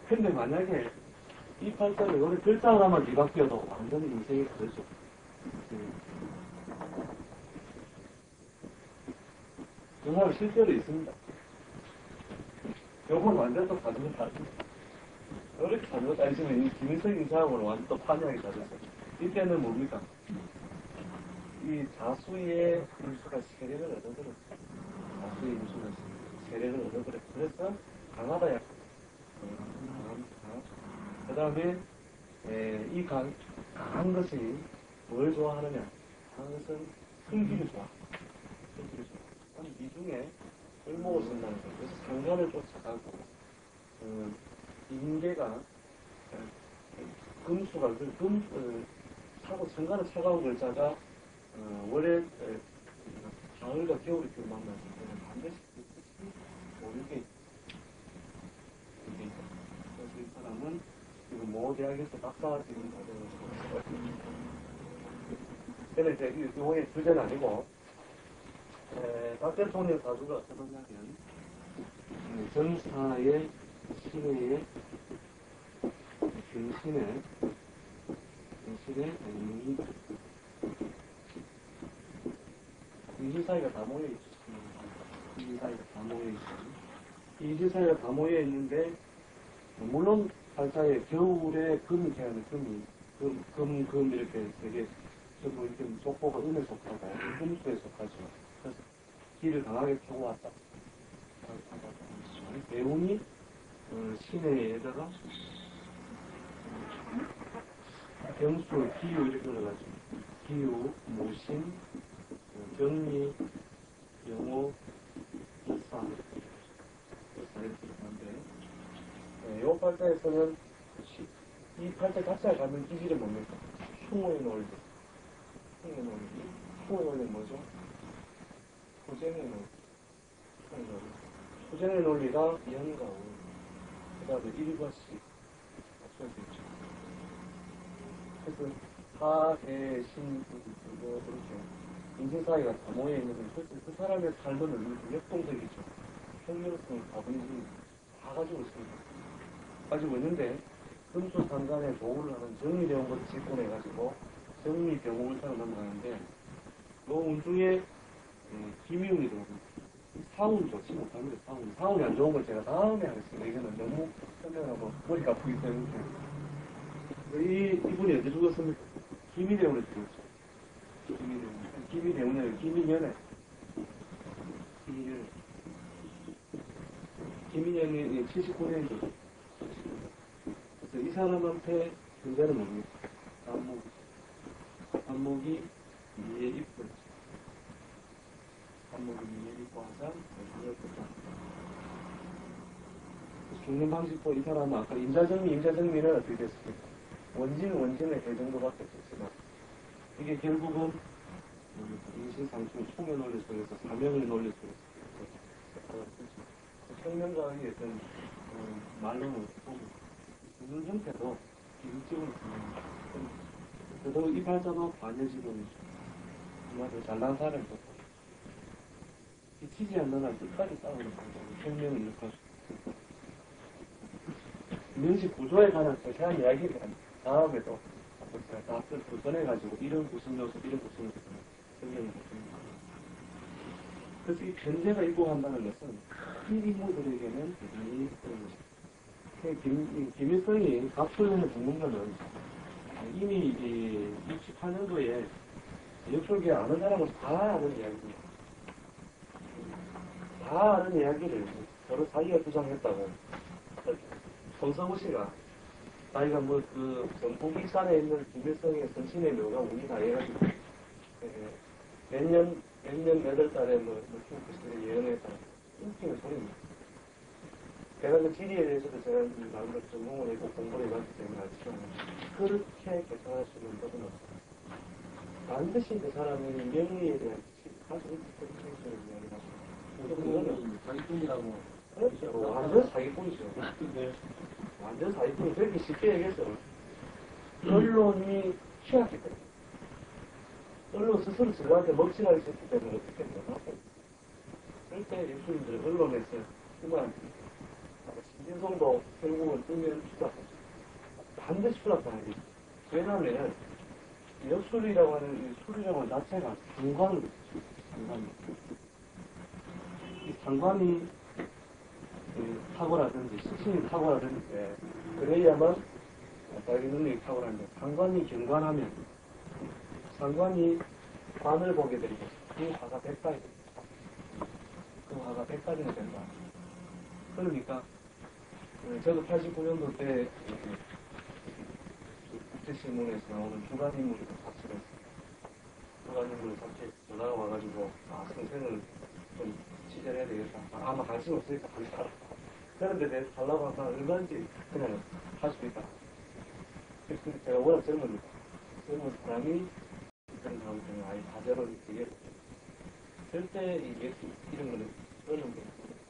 근데 만약에 이 팔자를 여기 글자 하나만 뒤바뀌어도 완전히 인생이 다르죠. 그 사람 실제로 있습니다. 요건 완전 또 다른 거 다릅니다. 이렇게 다른 거 따지면 이 김일성 인사하고는 완전 또 판이하게 다르죠. 이때는 뭡니까? 이 자수의 임수가 세력을 얻어들었어요. 자수의 임수가 세력을 얻어들었어요. 그래서 강하다 약. 그 다음에 이 강한 것이 뭘 좋아하느냐? 강한 것은 승기를 좋아. 승기를 좋아. 이 중에 을목을 쓴다는 거예요. 그래서 상관을 쫓아가고 인계가 금수가 차고 상관을 차가운 글자가 월에 가을과 겨울이 그 만나서 반드시 모르게 이게 있다. 그래서 이 사람은 지금 모 대학에서 박사 지금 과정을 근데 이제 이거의 주제는 아니고 박 대통령 사주가 어떠냐면 전사의 신의 근신의 이주사위가 다 모여 있죠. 이주사위가 다 모여 있죠. 이주사위가 다 모여 있는데 물론 팔자에 겨울에 금이 돼야 돼. 금 이렇게 되게 저도 이렇게 속보가 은에 속하고 금수에 속하죠. 그래서 기를 강하게 펴고 왔다. 배운이 시내에다가 경수, 기유 이렇게 올라가죠. 기유, 모신, 경리, 영호, 일사 이렇게 하는데 이 팔자에서는 이 팔자 자체가 갖는 기질이 뭡니까? 흉의 논리. 흉의 논리는 뭐죠? 후쟁의 논리. 후쟁의 논리가 연과 울, 그 다음에 일과 시 맞출 수 있죠. 그래서 하, 대, 신, 그렇게 인생 사이가 다 모여있는 그 사람의 삶은 얼마나 역동적이죠. 평면성, 가분성 다 가지고 있습니다. 가지고 있는데 금수 상간에 도우를 하는 정리되온 것을 직권해가지고 정리 병옥을 타고 넘어가는데 그 운중에 김이운이 들어옵니다. 사운 좋지 못합니다. 사운이 안 좋은 건 제가 다음에 하겠습니다. 이거는 너무 설명하고 머리가 아프기 때문에 이분이 언제 죽었습니까? 김이대운에 죽었죠. 김이대운에 김이년에 김이년이 79년이죠. 그래서 이 사람한테 존재는 뭡니까? 안목이 미에 입고 안목이 미에 입고 하자 죽는 방식도 이 사람은 아까 임자정미는 어떻게 됐습니까? 원진의 배 정도밖에 없었지만 이게 결국은 인신상충 총의 논리 속에서 사명의 논리 속에서 평면가의 어떤 말로는 무슨 형태도 기술적으로 그래도 이 발자도 반여지론이죠. 정말 잘난 사람이죠. 지치지 않는 한 끝까지 싸우는 방법이 평면을 일으켜서 명식 구조에 관한 자세한 이야기를 다음에도 제가 다 구성해가지고 이런 구성 요소 설명을 했습니다. 그래서 이 변제가 입고한다는 것은 큰 인물들에게는 대단히 김일성이 갑술년에 죽는 것은 이미 68년도에 역술계 아는 사람은 다 아는 이야기입니다. 다 아는 이야기를 서로 자기가 주장했다고. 손성우 씨가 자기가 전북이산에 있는 김일성의 선친의 묘가 운이 다 해가지고 몇년 달에 킹크스를 예언했다. 웃기는 소리입니다. 제가 그 지리에 대해서도 제가 나름대로 전공을 했고 공부를 해봤기 때문에 알지만 그렇게 개선할 수 있는 법은 없어요. 반드시 그 사람의 명의에 대한 가지고 있는 생각을 이야기하고 그거는 자기뿐이라고. 그렇죠. 완전 사기꾼이죠. 완전 사기꾼이 그렇게 쉽게 얘기해서 언론이 취약했기 때문에 언론 스스로 저한테 먹칠하기 싫기 때문에 어떻게 했나 그럴 때 예술인들은 언론에서 그만 신성도 결국은 뜨면 추락. 반드시 추락하는 게 있어요. 왜냐하면 역술이라고 하는 이 수리라고 하는 자체가 상관을 이 상관이 탁월하든지 시신이 탁월하든지 그래야만 자기 능력이 탁월한데 상관이 경관하면 상관이 관을 보게 되고 그 화가 백발이 됩니다. 그 화가 백발이나 된다. 그러니까 저도 89년도 때 국제신문에서 나오는 주간인물을 잡수했어요. 주간인물을 잡지 전화가 와가지고 선생을 좀 취재를 해야 되겠다. 아마 관심 없으니까 하지 마라. 그런데 내가 달라고 하면 얼마인지 그냥 할 수 있다. 근데 제가 워낙 젊은 사람이 그런 사람을 아예 가제로 되게 절대 이게 이런 거는 어느 정도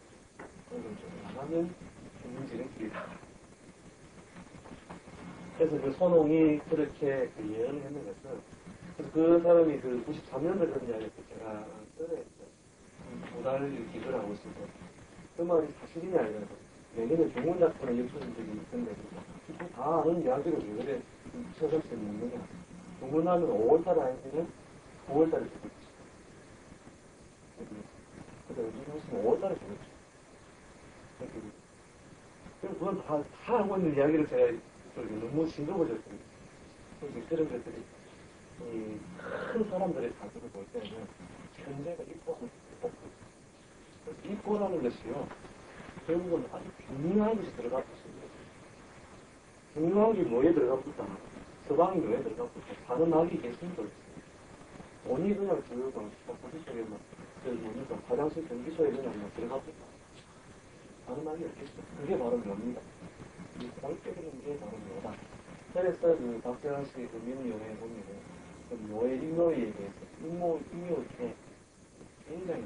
나가면 문제는 길다. 그래서 그 손홍이 그렇게 그 예언을 했는 것은 그래서 그 사람이 그 93년도에 그런 이야기를 제가 썰에 두 달 기술을 하고 있을 때 그 말이 사실이냐 이래서 내년에 좋은 작품을 역설적이 있던데 다 아는 이야기를 왜 그래 처음에 묻느냐. 주문하면 5월달에 아니면 9월달에 주겠지. 근데 요즘 5월달에 주겠지. 그럼 그건 다 하고 있는 이야기를 제가 너무 징그러워졌거든요. 그런 것들이 큰 사람들의 자주를 볼 때는 현재가 입고를 그래서 입고라는 것이요. 결국은 아주 중요한 것이 들어가 붙습니다. 중요한 게 뭐에 들어가 붙다. 서방이 뭐에 들어가 붙다. 사는 낙이 계신도 있어요. 돈이 그냥 들어가 거기 속에 막 화장실 변기소에 그냥 막 들어가 붙다. 사는 낙이 없겠어. 그게 바로 묘입니다. 이 꼴빼기는 게 바로 묘다. 그래서 그 박재환 씨의 그 민요에 보면 그 묘의 인묘에 대해서 인묘 중에 굉장히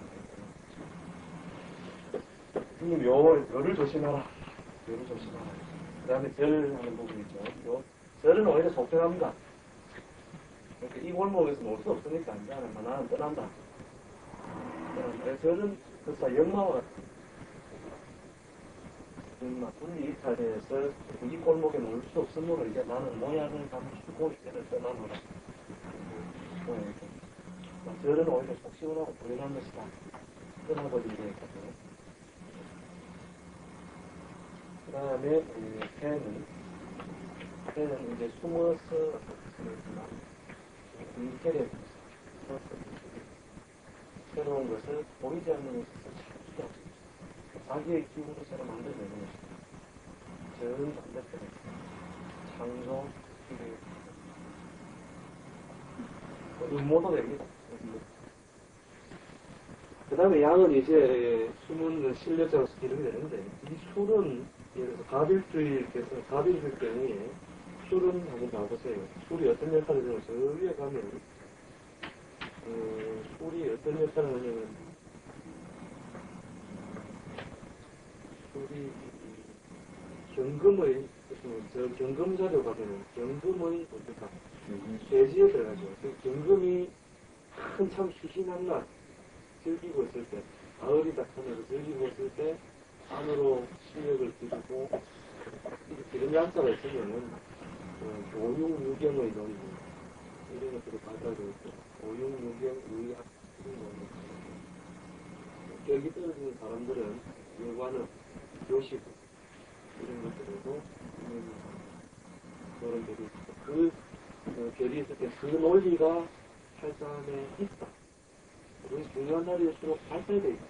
묘를 조심하라. 묘를 조심하라. 그 다음에 절하는 부분이 있죠. 절은 오히려 속정합니다. 그러니까 이 골목에서 놀 수 없으니까 이제 나는 떠난다. 절은 그래서 역마와 같은 분리 이탈해서 이 골목에 놀 수 없으므로 이제 나는 모양을 감추고 이제는 떠나노라. 절은 오히려 속 시원하고 불행한 것이다. 떠나버리게 되거든요. 그 다음에 새는 이제 숨어서 이태리에 새로운 것을 보이지 않는 것을 찾기도 하죠. 자기의 기운으로 새로 만들어내는 것입니다. 저는 반대편에 창조, 음모도 됩니다. 그 다음에 양은 이제 숨은 실력자로서 기록이 되는데 이 술은 예를 들어서 가빌주의께서 가빌주의 경우에 술은 한번 봐보세요. 술이 어떤 역할을 하냐면 저 위에 가면 술이 어떤 역할을 하냐면 술이 경금의 저 경금 자료 가면은 경금의 어떨까 돼지에 들어가죠. 그 경금이 한참 희신한 날 즐기고 있을 때 가을이 딱 하면서 즐기고 있을 때 안으로 실력을 기르고 이런 양자가 있으면은 오육유경의 논리 이런 것들을 가져가고 있고 오육유경 의학 이런 거 격이 떨어지는 사람들은 일관은 교식 이런 것들에도 그런 결이 있고 그 결이 있을 때 그 논리가 팔산에 있다. 그것이 중요한 날일수록 발달되어 있다.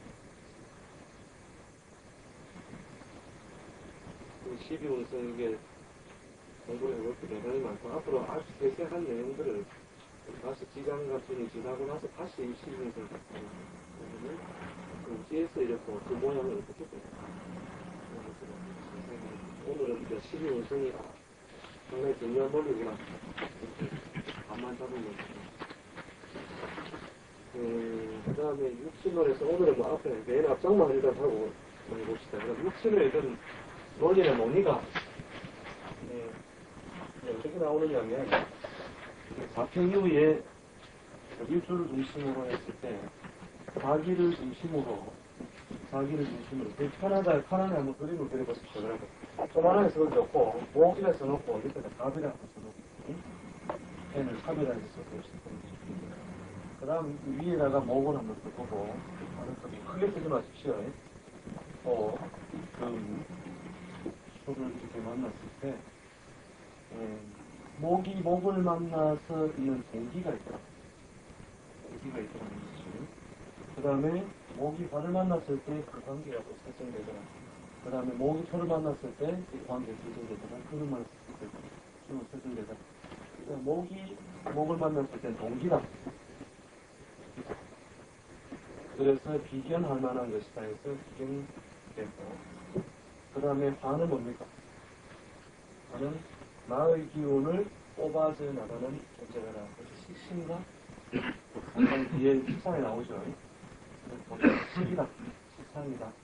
12운성 이게 공부해볼 때 대단히 많고 앞으로 아주 세세한 내용들을 다시 지장 같은 지나고 나서 다시 12운성 그러면 어디에서 이렇고 그 모양을 어떻게 돼요? 오늘은 이제 12운성이 상당히 중요한 논리구나. 감만 잡으면 그 다음에 육신론에서 오늘은 뭐 앞에 맨 앞장만 일단 하고 봅시다. 그럼 육신을 일단 논리는 뭡니까? 어떻게 나오느냐면 자평유의 일주를 중심으로 했을 때 자기를 중심으로 자기를 중심으로 되게 편하게 한번 그림을 그려보십시오. 그래서 조만하게 써도 좋고 목이라 써놓고 밑에다 답이라 써놓고 펜을 차별하게 써보시고 그 다음 위에다가 목을 한번 써보고 크게 쓰지 마십시오. 소를 이렇게 만났을 때 목을 만나서 있는 동기가 있다. 동기가 있다는 것이죠. 그 다음에 목이 발을 만났을 때 그 관계가 또 설정되더라. 그 다음에 목이 소를 만났을 때 이 관계가 설정되더라. 그것만 설정되더라. 목이 목을 만났을 때 동기다. 그래서 비견할 만한 것이다 해서 비견되고 그 다음에 반은 뭡니까? 반은 나의 기운을 뽑아져 나가는 존재가라. 그래서 식신가? 항상 뒤에 식상에 나오죠. 식이다. 식상이다.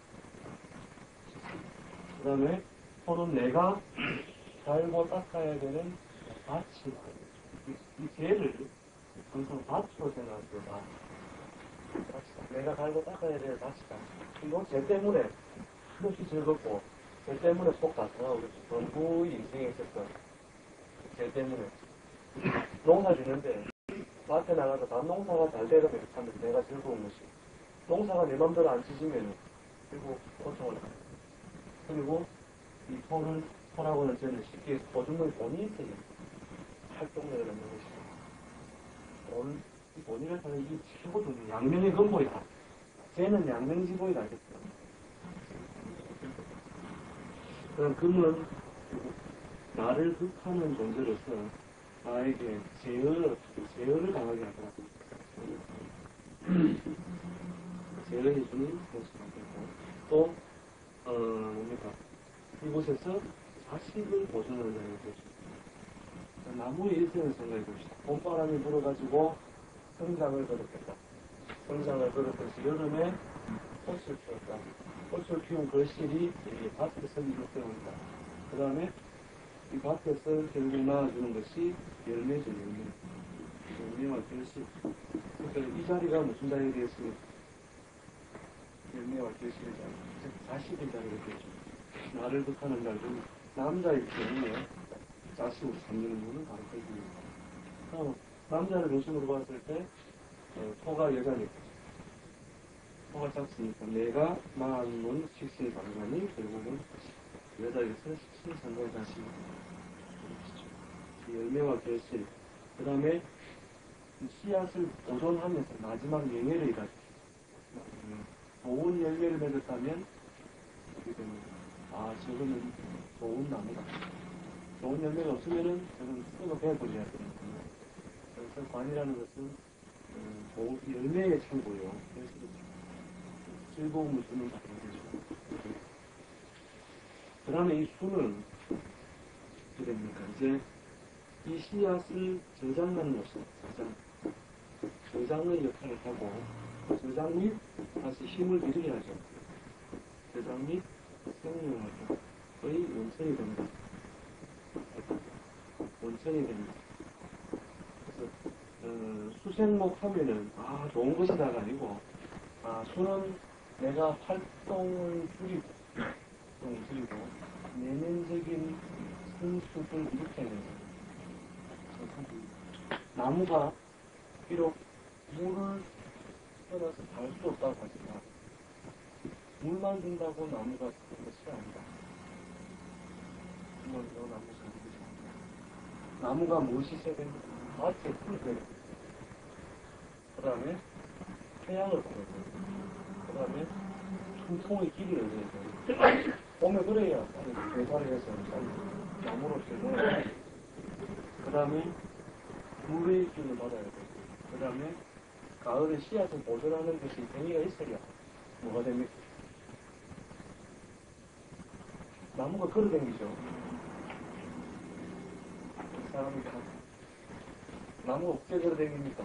그 다음에 손은 내가 달고 닦아야 되는 밭이다. 이 죄를 항상 밭으로 생각하세요. 밭이다. 내가 달고 닦아야 되는 밭이다. 이건 죄 때문에 그렇게 즐겁고 죄 때문에 속 다 상하고 전부 인생에 있었던 죄 때문에 농사 짓는데 밭에 나가서 밭 농사가 잘 되면 하면 내가 즐거운 것이 농사가 내 맘대로 안 지지면 그리고 고통을 받아요. 그리고 이 소라고는 저는 쉽게 소중의 본이 있어요. 활동력을 얻는 것이죠. 본이라는 사람이 이게 최고 중요해요. 양면의 근본이다. 쟤는 양면지보이다 하겠죠. 그럼 금은 나를 흑하는 존재로서 나에게 제어를 당하게 하더라. 제어해주는 모습이 되고 또 뭡니까? 이곳에서 자식을 보존하는 거죠. 나무의 일생을 생각해 봅시다. 봄바람이 불어가지고 성장을 거듭했다. 성장을 거듭해서 여름에 꽃을 피웠다. 꽃을 피운 걸실이 밭에서 이룩되어온다. 그 다음에 이 밭에서 결국 나와주는 것이 열매죠, 열매와 결실. 그러니까 이 자리가 무슨 자리가 되겠습니까? 열매와 결실의 자리. 즉, 자식의 자리가 되죠. 나를 극하는 자리는 남자이기 때문에 자식으로 삼는 분은 바로 그입니다. 남자를 중심으로 봤을 때 토가 여자니까 토가 작으니까 내가 낳은 식신이 방관이 결국은 여자에서 식신이 상관이 다시 열매와 결실 그 다음에 씨앗을 보존하면서 마지막 열매를 이루어주죠. 좋은 열매를 맺었다면 어떻게 됩니까? 저거는 좋은 나무다. 좋은 열매가 없으면은 저는 썩어 배어버려야 되거든요. 그래서 관이라는 것은 좋은 열매의 창고요. 그래서 즐거움을 주는 작품이죠. 그 다음에 이 수는 어떻게 됩니까? 이제 이 씨앗을 저장하는 것은 저장의 역할을 하고 저장 및 다시 힘을 빌려야죠. 저장 및 생명학의 원천이 됩니다. 원천이 됩니다. 그래서 수생목 하면은 좋은 것이다가 아니고 수는 내가 활동을 줄이고 내면적인 성숙을 일으켜야 됩니다. 나무가 비록 물을 떠나서 달 수 없다고 하지만 물만 준다고 나무가 되는 것이 아니다. 물만 준다고 나무가 되는 것이 아니다. 나무가 무엇이 있어야 됩니까? 밭에 풀이 되야 됩니다. 그 다음에 태양을 받아야 됩니다. 그 다음에 숨통의 길이를 얻어야 됩니다. 봄에 그래야 대사를 해서 나무로 제거해야 됩니다. 그 다음에 물의 기운을 받아야 됩니다. 그 다음에 가을에 씨앗을 보존하는 것이 뱅이가 있어야 뭐가 됩니까? 나무가 걸어다니죠. 사람이 나무가 어떻게 걸어다닙니까?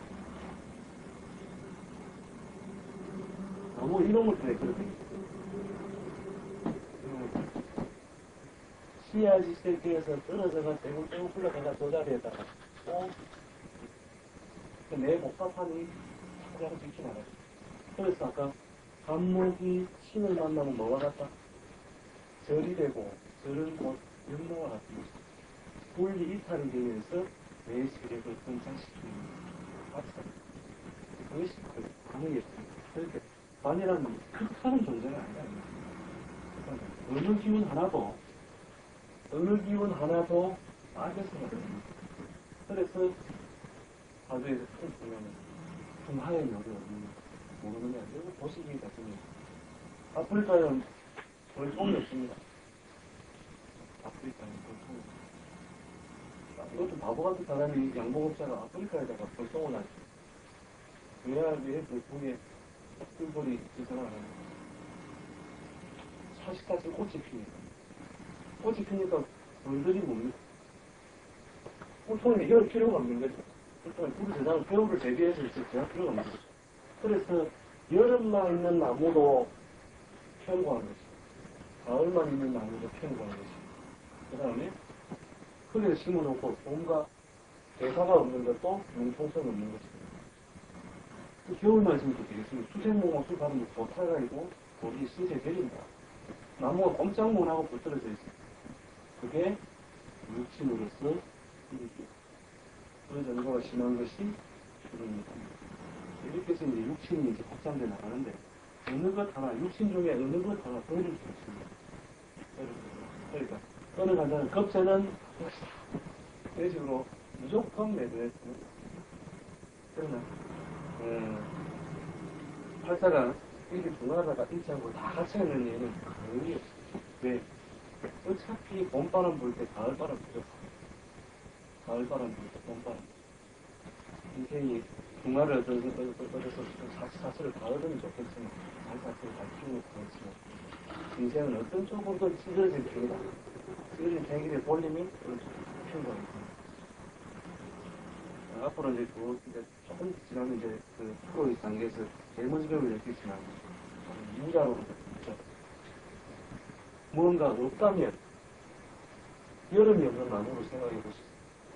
나무 이놈을 때문에 걸어다니죠. 씨앗이 세계에서 떨어져가 대굴대굴 굴러가가 저 자리에다가 내 복사판이 가장 찍지 말아요. 그래서 아까 간목이 신을 만나면 뭐와 같다? 절이 되고, 절은 곧 연모와 같은 것이다. 분리 이탈이 되면서 내 세력을 성장시키는 마찬가지. 그것이 그 관이었습니다. 그러니까 관이라는 극하는 존재가 아니라 어느 기운 하나도 빠져서가 됩니다. 그래서 사주에서 큰 보면은 중하의 묘를 모르느냐 이거 보시기 같습니다. 아프리카에는 벌통이 없습니다. 아프리카에는 벌통이 없습니다. 이것도 바보 같은 사람이 양봉업자가 아프리카에다가 벌통을 하죠. 왜 벌통에 꿀벌이 있어서는 안 합니다. 사시사철 꽃이 피니까. 꽃이 피니까 벌들이 뭡니까? 보통에 이럴 필요가 없는 거죠. 보통 우리 세상은 겨울을 대비해서 제할 필요가 없는 거죠. 그래서 여름만 있는 나무도 편고하는 것이고, 가을만 있는 나무도 편고하는 것이고, 그 다음에 흙에 심어놓고 뭔가 대사가 없는 것도 융통성 없는 것이고, 그 겨울만 있으면 되겠습니다. 수생목만 술 받으면 보타가지고 돌이 쓰게 내린다. 나무가 꼼짝 못하고 붙들어져 있어요. 그게 육신으로서 이렇게 그 정도가 심한 것이 그런 느낌입니다. 이렇게 해서 이제 육신이 이제 확장돼 나가는데 어느 것 하나, 육신 중에 어느 것 하나 보여줄 수 없습니다. 그러니까 어느 간사는 겁재는 이런 식으로 무조건 매도했습니다. 그러나 팔자가 이렇게 분화하다가 일자고 다 같이 하는 얘는 거의 없어요. 왜? 어차피 봄바람 불 때 가을바람 불죠. 가을바람 불 때 봄바람. 인생이 중화를 얻어서 사슬을 다 얻으면 좋겠지만 사슬을 다 키우면 그렇지만 인생은 어떤 쪽으로든 찌그러질 테이다. 찌그러진 탱기의 볼륨이 큰 거니까. 앞으로 이제 조금 지나면 이제 그 프로의 단계에서 제일 먼저 배우게 됐겠지만 무자로 그렇죠. 무언가 없다면 여름이 없는 나무를 생각해 보시죠.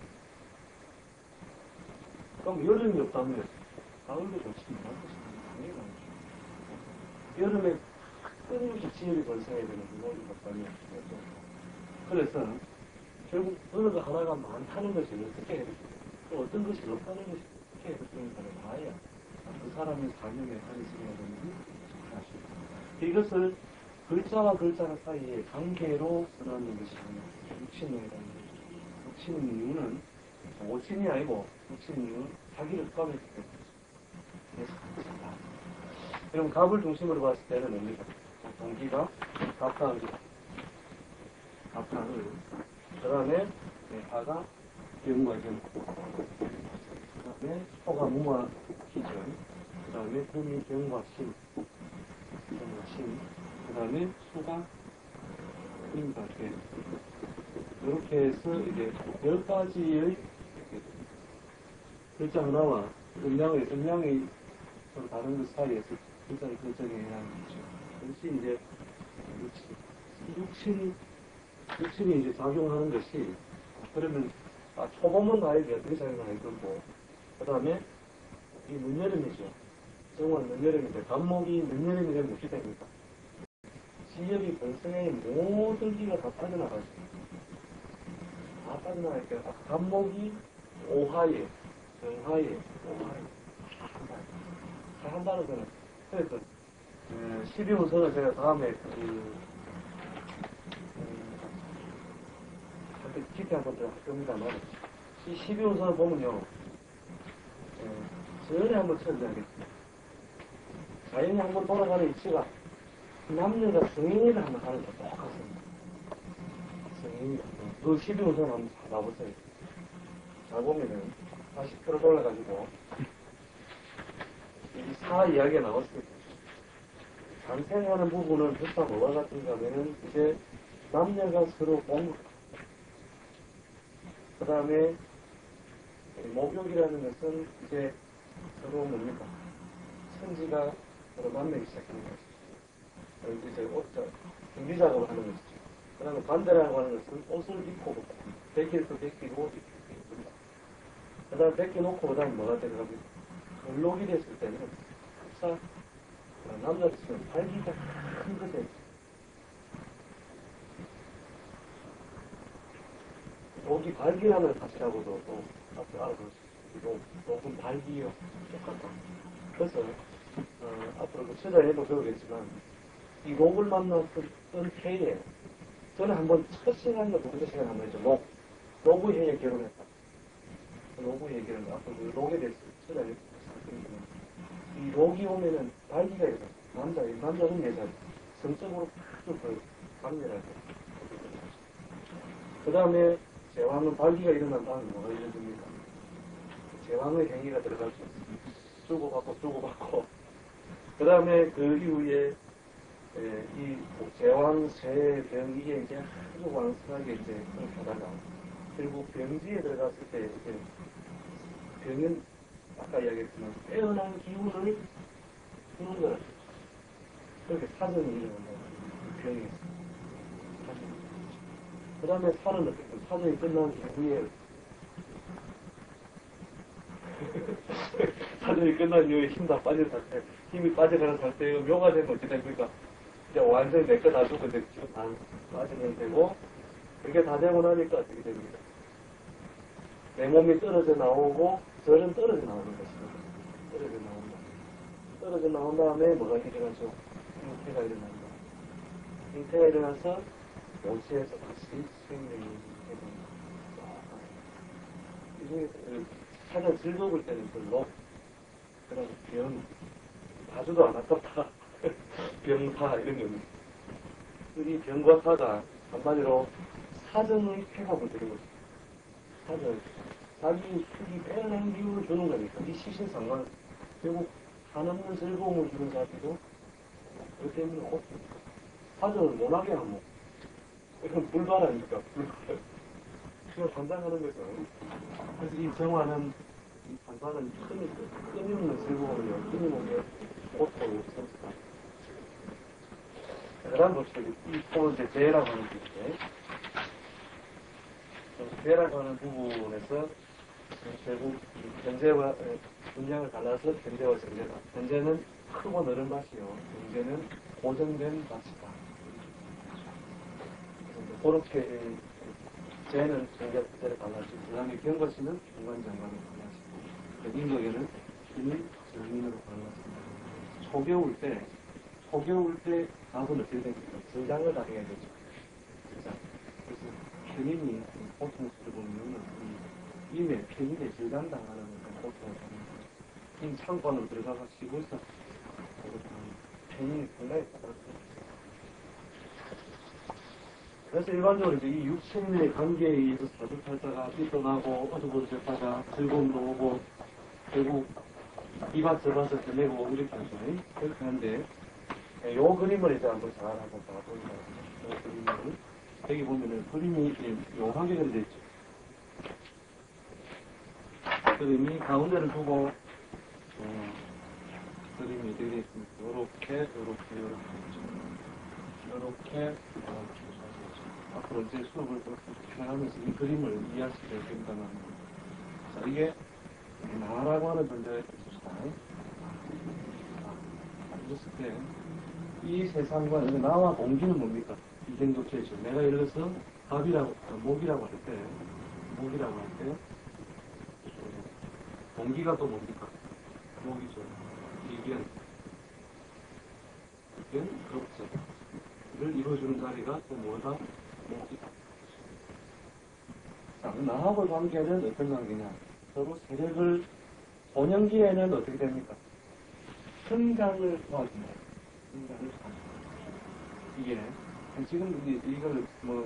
그럼 여름이 없다면 가을도 좋지 못할 것입니다. 당연히 말이죠. 여름에 끊임없이 지혈이 발생해야 되는 그런 것까지 그래서 결국 어느 거 하나가 많다는 것이 어떻게 해야 될까요? 또 어떤 것이 없다는 것이 어떻게 해야 될까를 봐야 그 사람의 삶의 가르침해야 되는지 알 수 있습니다. 이것을 글자와 글자 사이에 관계로 써놓는 것이 육신론이라는 거죠. 육신의 이유는 오친이 아니고 육신의 이유는 자기를 포함했기 때문이죠. 그럼 갑을 중심으로 봤을 때는 뭡니까? 동기가 갑과 을이다. 갑과 을. 그 다음에 하가 경과 경. 그 다음에 소가 무와 희전. 그 다음에 금이 경과 신. 경과 신. 그 다음에 수가 인과 개. 이렇게 해서 이제 10가지의 글자 하나와 음량이 서로 다른 것 사이에서 글자의 결정에 해당하는 거죠. 그것이 이제 육신이 이제 작용하는 것이 그러면 초보문 나에게 어떻게 작용하는 거고 그 다음에 이 문여름이죠. 정원 문여름인데 간목이 문여름이 되면 어떻게 됩니까? 지역이 본성의 모든 기가 다 빠져나가죠. 다 빠져나가니까 간목이 오하에 정하에 오하에 다 한다는 거는 그래서 12호선을 제가 다음에 깊이 한번 더 할 겁니다만 이 12호선을 보면요 전에 한번 찾아야겠습니다. 자연이 한번 돌아가는 위치가 남녀가 성인이를 한번 하는 거 똑같습니다. 성인이 그 12호선 한번 봐보세요. 자 보면은 다시 끌어 올라가지고 이 사 이야기가 나왔습니다. 장생하는 부분은 부사 뭐가 같은가 하면은 이제 남녀가 서로 공 그 다음에 목욕이라는 것은 이제 서로 뭡니까? 천지가 서로 만나기 시작하는 것이죠. 이제 준비 작업을 하는 것이죠. 그 다음에 반대라고 하는 것은 옷을 입고 벗길 거 벗기고 입습니다. 그 다음에 벗겨놓고 그 다음에 뭐가 들어갑니까? 걸록이 됐을 때는 흡사 남자들 치면 발기가 큰 것에 여기 발기라는 가치라고도 또 앞으로 알아볼 수 있고 녹은 발기요 똑같다. 그래서 앞으로 그 처자에도 배우겠지만 이 녹을 만났던 해에 저는 한번 첫 시간인가 두 번째 시간에 한번 했죠. 녹의 해에 결혼했다. 녹의 해에 결혼했다. 앞으로 그 녹에 대해서 처자에 이 녹이 오면은 발기가 있어. 남자는 여자 성적으로 쭉 강렬하게. 그 다음에 제왕은 발기가 일어난 다음에 뭐가 일어납니까? 제왕의 행위가 들어갈 수 있습니다. 주고받고. 그 다음에 그 이후에 이 제왕, 쇠, 병 이게 이제 아주 왕성하게 이제 그렇게 하다가 결국 병지에 들어갔을 때 이제 병은 아까 이야기했지만 빼어난 기운을 주는 거라. 그렇게 사정이 일어난다. 병이. 그 다음에 살은 어쨌든 사정이 끝난 이후에 사정이 끝난 이후에 힘 다 빠진 상태, 힘이 빠져가는 상태가 묘가 되면 어떻게 됩니까? 이제 완전히 내거 다 주고 이제 지금 다 빠지면 되고, 그게 다 되고 나니까 어떻게 됩니까? 내 몸이 떨어져 나오고, 저는 떨어져 나오는 것입니다. 떨어져 나온다. 떨어져 나온 다음에 뭐가 일어나죠? 잉태가 일어난다. 잉태가 일어나서 모체에서 다시 생명이 일어난다. 이 중에 가장 즐거울 때는 별로, 그다음에 병, 다주도 안 아깝다. 병사, 이런 경우. 이 병과 사가 한마디로 사정의 폐합을 되는 거죠. 사정. 자기 숙이 빼어난 이유를 주는 거니까. 이 시신상관, 결국 한없는 즐거움을 주는 자기도, 그 때문에 사정을 못하게 하면, 이건 불바라니까, 불바라. 그걸 판단하는 거죠. 그래서 이 정화는, 이 판단은 끊임없는 즐거움이요. 끊임없는 고통을 선택한다. 그 다음 봅시다. 이 또 이제 재라고 하는 부분인데, 재라고 하는 부분에서 결국 견제와, 분량을 갈라서 견제와 정제다. 견제는 크고 넓은 밭이요. 정제는 고정된 밭이다. 그렇게 재는 정제 부대를 갈라지고, 그 다음에 경거시는 중간장관을 갈라지고, 인격에는 힘이 정민으로 갈라집니다. 초겨울 때 가서는 어떻게 됩니까? 저장을 당해야 되죠. 저장. 그래서 편인이 고통스러운 이유는 이미 편인에 저장당하는 고통을 당합니다. 이 창관으로 들어가서 쉬고 있어. 편인이 상당히 고통스럽습니다. 그래서 일반적으로 이제 이 육신의 관계에 의해서 사주팔자가 삐져나고 어두버졌다가 즐거움도 오고 결국 이밭 저밭을 끝내고 이렇게 하죠. 그렇게 하는데 요 그림을 이제 한번 잘 한번 봐보니까 요 그림을 여기 보면은 그림이 묘하게 그려져 있죠. 그림이 가운데를 두고 그림이 어떻게 되어 있습니까? 요렇게 앞으로 이제 수업을 진행하면서 이 그림을 이해할 수 있겠다는 자, 이게 나라고 하는 존재가 있습니다. 이랬을 때 이 세상과 나와 공기는 뭡니까? 이견도체죠. 내가 예를 들어서 목이라고 할 때 공기가 또 뭡니까? 목이죠. 이견, 그rop을 이루어주는 자리가 또 뭐다? 목이다. 자, 나하고의 관계는 어떤 관계냐? 서로 세력을 본연기에는 어떻게 됩니까? 성장을 도와준다. 성장을 도와준다. 이게 지금 이걸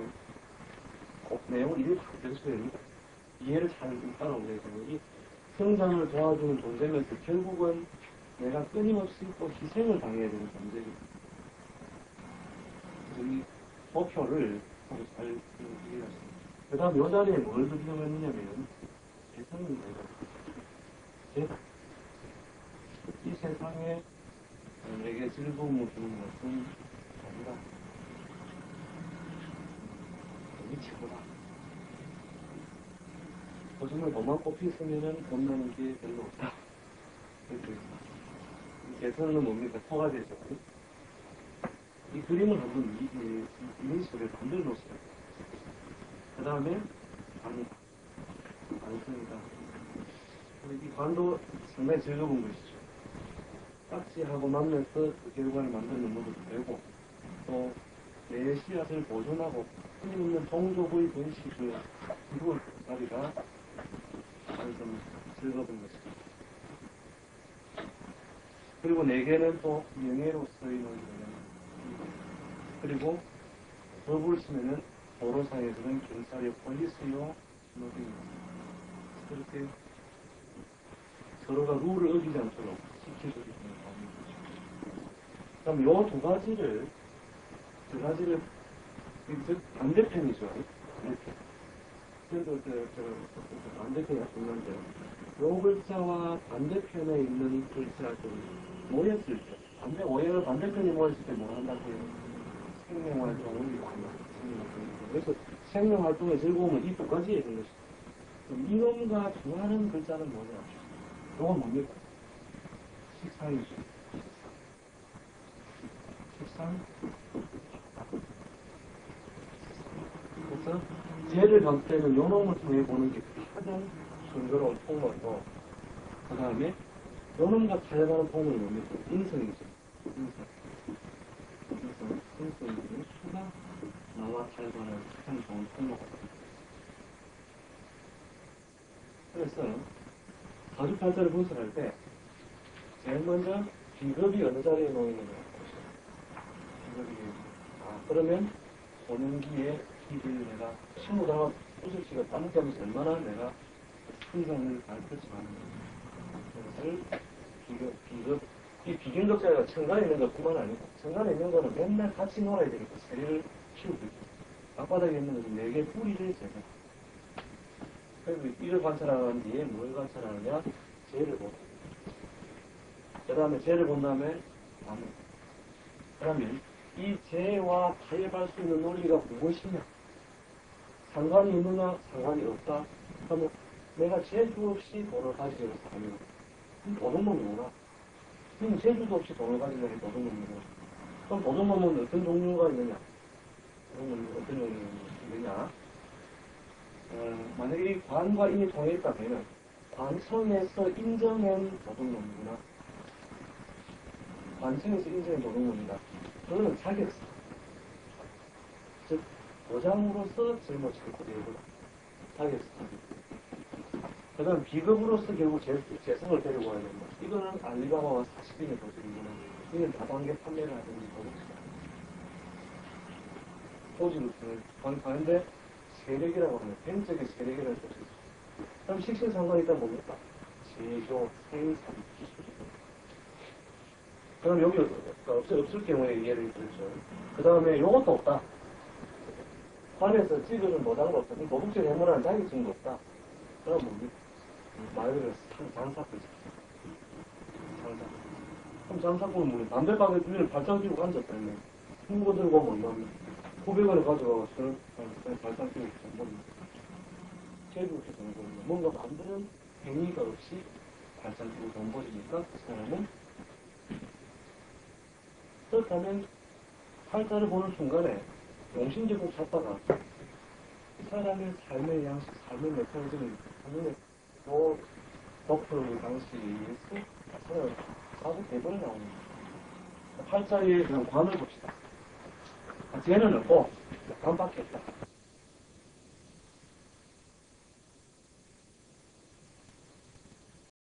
내용을 이해를 다 들으셔야 됩니다. 이해를 잘 따라오셔야 돼요. 이 성장을 도와주는 존재면서 결국은 내가 끊임없이 또 희생을 당해야 되는 존재입니다. 그래서 이 목표를 잘 이해하십니다. 그 다음 이 자리에 뭘 드리려고 했느냐면 대성입니다. 제가 이 세상에 내게 즐거움을 주는 것은 아니라 미치구나. 정말 너만 꼽히 있으면은 겁나는 게 별로 없다. 그렇게 개선은 뭡니까? 토가 되죠. 이 그림을 한번 이런 식으로 만들어 놓으세요. 그 다음에 관성이다. 이 관도 상당히 즐거운 것이죠. 딱지하고 만나서 그 결과를 만드는 것도 되고, 또 내 씨앗을 보존하고 끊임없는 동족의 번식을 이루어 자리가 관성 즐거운 것이죠. 그리고 내게는 또 명예로서의 논리는, 그리고 법을 쓰면은 도로상에서는 경찰이 폴리스요 노동입니다. 그렇게 서로가 룰을 어기지 않도록 지켜주기 때문에 그럼 요 두 가지를 반대편이죠. 그래도 반대편이 중요한데, 요 글자와 반대편에 있는 글자들이 모였을 때, 오해가 반대편이 모였을 때 뭐 한다고 해요? 생명활동을 생명활동. 그래서 생명활동의 즐거움은 이 두 가지에 있는 것이죠. 그럼 이놈과 중하는 글자는 뭐냐? 요건 뭡니까? 식상이죠. 식상. 그래서 죄를 볼 때는 요 놈을 통해 보는 게 가장 순조로운 통로고, 그 다음에 요 놈과 타협하는 통로는 뭡니까? 인성이죠. 인성이 수가 나와 타협하는 가장 좋은 통로가. 그래서 사주팔자를 분석할 때 제일 먼저 비겁이 어느 자리에 놓이느냐 보시죠. 비겁이 그러면 오년기에 이들 내가 친구가 소식지가 따먹자면서 얼마나 내가 성장을 가르치지 않는 것을 이 비경적자가 천간에 있는 것뿐만 아니고, 천간에 있는 거는 맨날 같이 놀아야 되니까 세리를 키우고 있고, 앞바닥에 있는 것은 4개 뿌리를 제거. 그래서 이를 관찰하는 뒤에 뭘 관찰하느냐? 재를 보고. 그 다음에 재를 본 다음에 나무. 그러면 이 재와 타협할 수 있는 논리가 무엇이냐? 상관이 있느냐? 상관이 없다? 그러면 내가 재주 없이 돈을 가지고 있으면 도둑놈이구나. 그럼 재주도 없이 돈을 가지고 있는 도둑놈이구나. 그럼 도둑놈은 어떤 종류가 있느냐? 도둑놈이 어떤 종류가 있느냐? 만약에 이 관과 인이 통해 있다면 관청에서 인정한 도둑놈이구나. 관청에서 인정한 도둑놈이다. 그거는 자격사. 즉 도장으로서 짊어지게 되고 자격사. 그 다음 비겁으로서 결국 재성을 데리고 와야 된다. 이거는 알리바바와 40인의 도둑이구나. 이는 다단계 판매를 하든지 도둑이다. 도둑을 가는데 세력이라고 하면 뱀적인 세력이라는 뜻이 있어요. 그럼 식신상관이 있다면 뭡니까? 제조, 생산, 기술이다. 그럼 여기 없을 경우에 예를 들죠. 그 다음에 요것도 없다. 관에서 찍어준 노장도 없다. 도둑질 해물하는 자격증도 없다. 그럼 뭡니까? 말 그대로 장사꾼이죠. 장사. 그럼 장사꾼은 뭐냐? 담배가게 주위를 발장 끼고 앉았다면 홍보 들고 오면 얼마입니까? 900원을 가져가고 저는 발장 끼고 있죠. 제주를 되는 겁니다. 뭔가 만드는 행위가 없이 발장 끼고 돈 버리니까 그 사람은 그렇다면 팔자를 보는 순간에 용신제국 찾다가 이 사람의 삶의 양식, 삶의 메커니즘을 당연히 요 덕후의 방식에 의해서 사람은 사고 대본이 나옵니다. 팔자의 그냥 관을 봅시다. 쟤는 없고 깜빡했다.